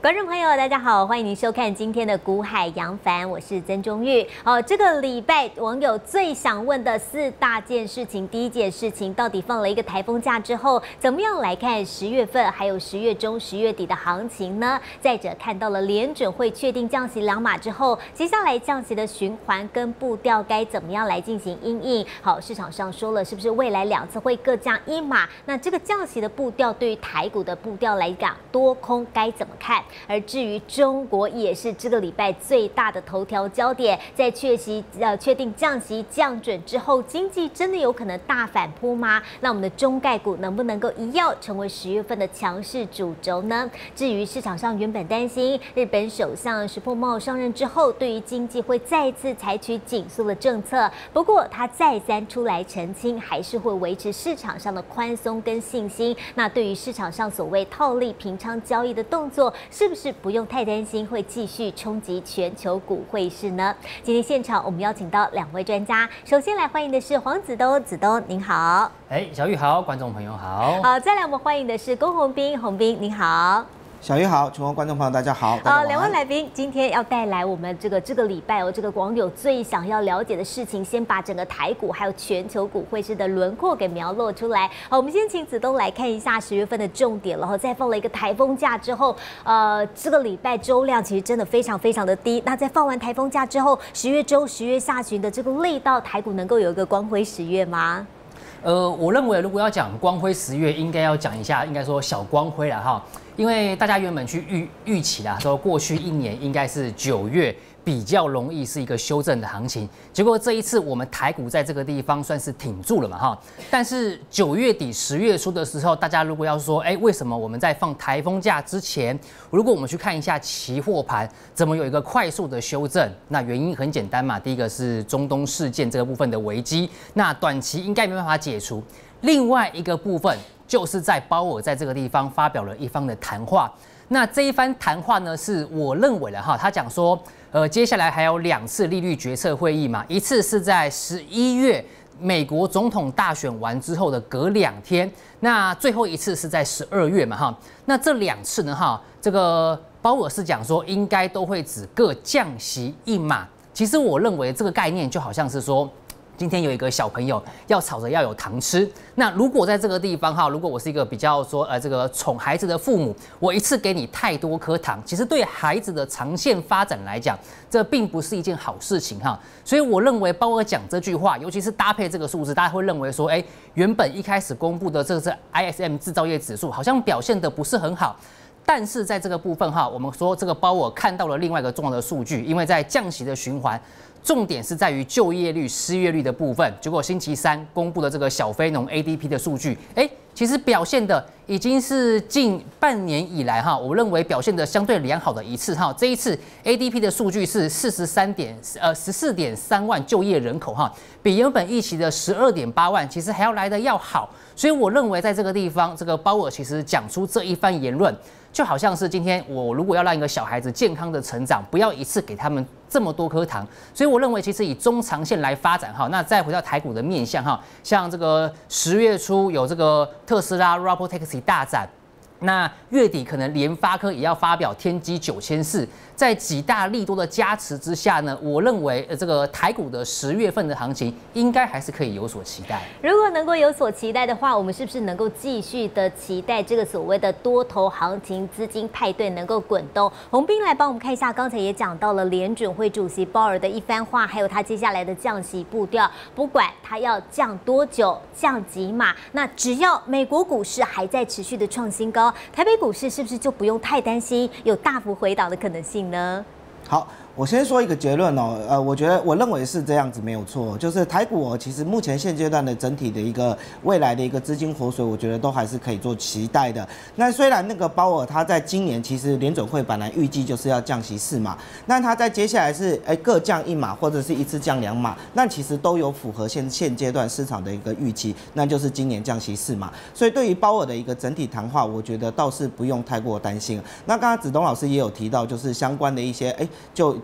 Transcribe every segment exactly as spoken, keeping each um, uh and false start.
观众朋友，大家好，欢迎您收看今天的股海扬帆，我是曾中玉。哦，这个礼拜网友最想问的四大件事情，第一件事情到底放了一个台风假之后，怎么样来看十月份还有十月中、十月底的行情呢？再者，看到了联准会确定降息两码之后，接下来降息的循环跟步调该怎么样来进行因应？好，市场上说了，是不是未来两次会各降一码？那这个降息的步调对于台股的步调来讲，多空该怎么看？而至于中国，也是这个礼拜最大的头条焦点，在确息呃确定降息降准之后，经济真的有可能大反扑吗？那我们的中概股能不能够一跃成为十月份的强势主轴呢？至于市场上原本担心日本首相石破茂上任之后，对于经济会再次采取紧缩的政策，不过他再三出来澄清，还是会维持市场上的宽松跟信心。那对于市场上所谓套利平仓交易的动作，是不是不用太担心会继续冲击全球股汇市呢？今天现场我们邀请到两位专家，首先来欢迎的是黄子东，子东您好。 哎，小玉好，观众朋友好。 好，再来我们欢迎的是龚宏斌，宏斌您好。 小玉好，全国观众朋友大家好。 好，两位来宾今天要带来我们这个这个礼拜哦，这个网友最想要了解的事情，先把整个台股还有全球股汇市的轮廓给描落出来。好，我们先请子东来看一下十月份的重点了哈。在放了一个台风假之后，呃，这个礼拜周量其实真的非常非常的低。那在放完台风假之后，十月中、十月下旬的这个力道，台股能够有一个光辉十月吗？ 呃，我认为如果要讲光辉十月，应该要讲一下，应该说小光辉了哈，因为大家原本去预预期啦，说过去一年应该是九月比较容易是一个修正的行情，结果这一次我们台股在这个地方算是挺住了嘛哈，但是九月底十月初的时候，大家如果要说，哎，为什么我们在放台风假之前，如果我们去看一下期货盘，怎么有一个快速的修正？那原因很简单嘛，第一个是中东事件这个部分的危机，那短期应该没办法解除。另外一个部分就是在鲍尔在这个地方发表了一番的谈话，那这一番谈话呢，是我认为的哈，他讲说，呃，接下来还有两次利率决策会议嘛，一次是在十一月美国总统大选完之后的隔两天，那最后一次是在十二月嘛哈，那这两次呢哈，这个鲍尔是讲说应该都会只各降息一码，其实我认为这个概念就好像是说，今天有一个小朋友要吵着要有糖吃，那如果在这个地方哈，如果我是一个比较说呃这个宠孩子的父母，我一次给你太多颗糖，其实对孩子的长线发展来讲，这并不是一件好事情哈。所以我认为鲍尔讲这句话，尤其是搭配这个数字，大家会认为说，哎，原本一开始公布的这个是 I S M 制造业指数，好像表现得不是很好。但是在这个部分哈，我们说这个鲍尔看到了另外一个重要的数据，因为在降息的循环，重点是在于就业率、失业率的部分。结果星期三公布的这个小非农 A D P 的数据，哎，其实表现的已经是近半年以来哈，我认为表现的相对良好的一次哈。这一次 A D P 的数据是四十三点呃十四点三万就业人口哈，比原本预期的十二点八万其实还要来得要好。所以我认为在这个地方，这个鲍尔其实讲出这一番言论，就好像是今天我如果要让一个小孩子健康的成长，不要一次给他们这么多颗糖，所以我认为其实以中长线来发展哈，那再回到台股的面向哈，像这个十月初有这个特斯拉 Robotaxi 大展，那月底可能联发科也要发表天玑九千四，在几大利多的加持之下呢，我认为这个台股的十月份的行情应该还是可以有所期待。 如果能够有所期待的话，我们是不是能够继续的期待这个所谓的多头行情资金派对能够滚动？宏斌来帮我们看一下，刚才也讲到了联准会主席鲍尔的一番话，还有他接下来的降息步调，不管他要降多久、降几码，那只要美国股市还在持续的创新高，台北股市是不是就不用太担心有大幅回档的可能性呢？ 好，我先说一个结论哦，呃，我觉得我认为是这样子没有错，就是台股哦，其实目前现阶段的整体的一个未来的一个资金活水，我觉得都还是可以做期待的。那虽然那个鲍尔他在今年其实联准会本来预计就是要降息四码，那他在接下来是哎各降一码或者是一次降两码，那其实都有符合现现阶段市场的一个预期，那就是今年降息四码。所以对于鲍尔的一个整体谈话，我觉得倒是不用太过担心。那刚刚子东老师也有提到，就是相关的一些哎就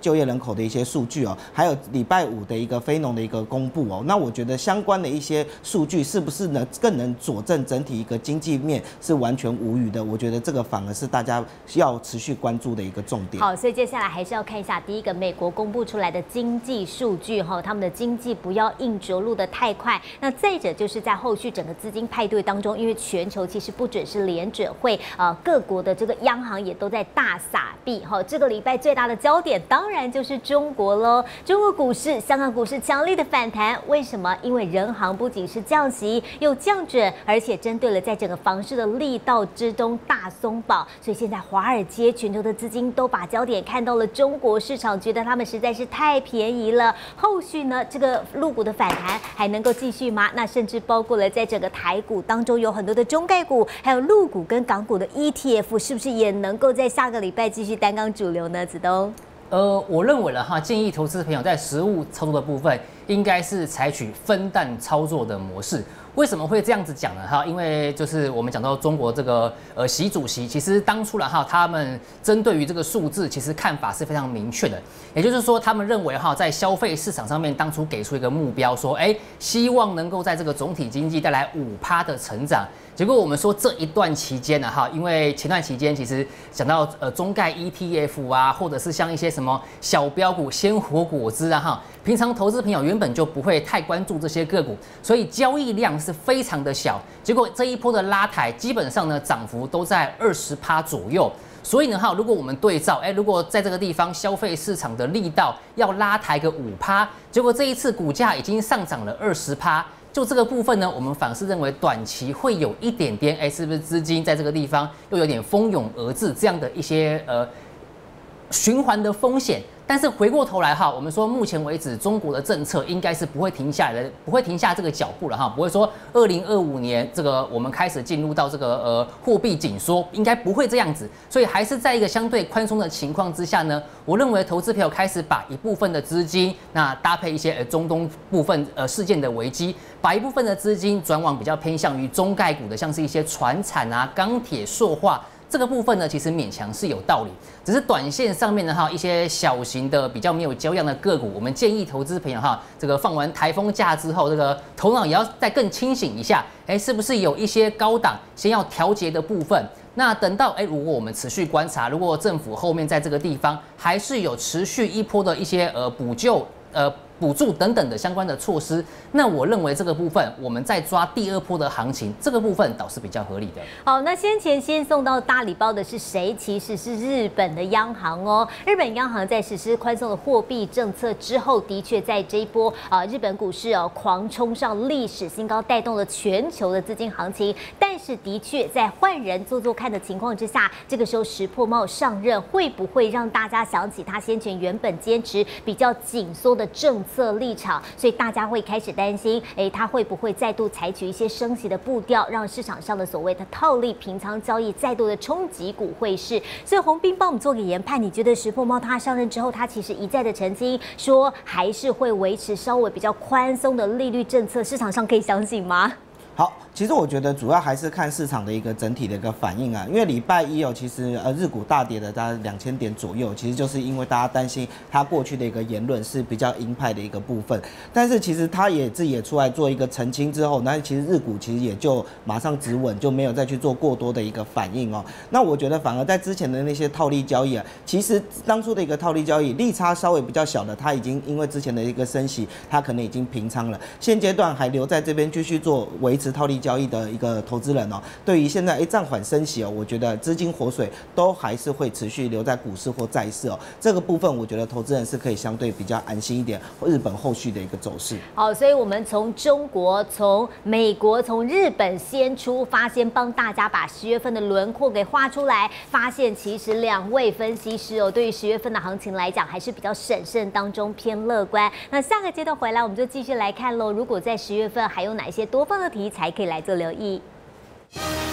就业人口的一些数据哦，还有礼拜五的一个非农的一个公布哦，那我觉得相关的一些数据是不是能更能佐证整体一个经济面是完全无虞的？我觉得这个反而是大家要持续关注的一个重点。 好，所以接下来还是要看一下第一个美国公布出来的经济数据哈，他们的经济不要硬着陆的太快。那再者就是在后续整个资金派对当中，因为全球其实不只是联准会，呃，各国的这个央行也都在大撒币哈。这个礼拜最大的焦点当然就是中国喽。中国股市、香港股市强力的反弹，为什么？因为人行不仅是降息，又降准，而且针对了在整个房市的力道之中大松绑，所以现在华尔街全球的资金都把焦点看到了中国市场，觉得他们实在是太便宜了。后续呢，这个陆股的反弹还能够继续吗？那甚至包括了在整个台股当中有很多的中概股，还有陆股跟港股的 E T F， 是不是也能够在下个礼拜继续担纲主流呢？子东？ 呃，我认为了哈，建议投资朋友在实务操作的部分，应该是采取分段操作的模式。为什么会这样子讲呢？哈，因为就是我们讲到中国这个呃习主席，其实当初了哈，他们针对于这个数字，其实看法是非常明确的。也就是说，他们认为哈，在消费市场上面，当初给出一个目标，说，哎，希望能够在这个总体经济带来五趴的成长。结果我们说这一段期间呢，哈，因为前段期间其实讲到呃中概 E T F 啊，或者是像一些什么小标股、鲜活果汁啊，哈，平常投资朋友原本就不会太关注这些个股，所以交易量是非常的小。结果这一波的拉抬，基本上呢涨幅都在二十趴左右。所以呢，哈，如果我们对照，哎，如果在这个地方消费市场的力道要拉抬个五趴，结果这一次股价已经上涨了二十趴。就这个部分呢，我们反而是认为短期会有一点点，哎，是不是资金在这个地方又有点蜂拥而至这样的一些呃循环的风险？但是回过头来哈，我们说目前为止中国的政策应该是不会停下来的，不会停下这个脚步了哈，不会说二零二五年这个我们开始进入到这个呃货币紧缩，应该不会这样子，所以还是在一个相对宽松的情况之下呢，我认为投资朋友开始把一部分的资金，那搭配一些呃中东部分呃事件的危机，把一部分的资金转往比较偏向于中概股的，像是一些传产啊、钢铁、塑化。这个部分呢，其实勉强是有道理，只是短线上面呢哈，一些小型的比较没有交易量的个股，我们建议投资朋友哈，这个放完台风假之后，这个头脑也要再更清醒一下，哎，是不是有一些高档先要调节的部分？那等到哎，如果我们持续观察，如果政府后面在这个地方还是有持续一波的一些呃补救呃。补助等等的相关的措施，那我认为这个部分我们再抓第二波的行情，这个部分倒是比较合理的。 好，那先前先送到大礼包的是谁？其实是日本的央行哦。日本央行在实施宽松的货币政策之后，的确在这一波啊日本股市哦狂冲上历史新高，带动了全球的资金行情。但是的确在换人做做看的情况之下，这个时候石破茂上任，会不会让大家想起他先前原本坚持比较紧缩的政策？色立场，所以大家会开始担心，哎，他会不会再度采取一些升息的步调，让市场上的所谓的套利平仓交易再度的冲击股汇市？所以洪斌帮我们做个研判，你觉得石破茂他上任之后，他其实一再的澄清说，还是会维持稍微比较宽松的利率政策，市场上可以相信吗？ 好，其实我觉得主要还是看市场的一个整体的一个反应啊，因为礼拜一哦，其实呃日股大跌了大概两千点左右，其实就是因为大家担心他过去的一个言论是比较鹰派的一个部分，但是其实他也自己也出来做一个澄清之后，那其实日股其实也就马上止稳，就没有再去做过多的一个反应哦。那我觉得反而在之前的那些套利交易啊，其实当初的一个套利交易利差稍微比较小的，他已经因为之前的一个升息，他可能已经平仓了，现阶段还留在这边继续做维持套利交易的一个投资人哦，对于现在哎暂缓升息哦，我觉得资金活水都还是会持续留在股市或债市哦，这个部分我觉得投资人是可以相对比较安心一点，日本后续的一个走势。 好，所以我们从中国、从美国、从日本先出发，先帮大家把十月份的轮廓给画出来，发现其实两位分析师哦，对于十月份的行情来讲，还是比较审慎当中偏乐观。那下个阶段回来，我们就继续来看喽。如果在十月份还有哪一些多方的题材可以来做留意？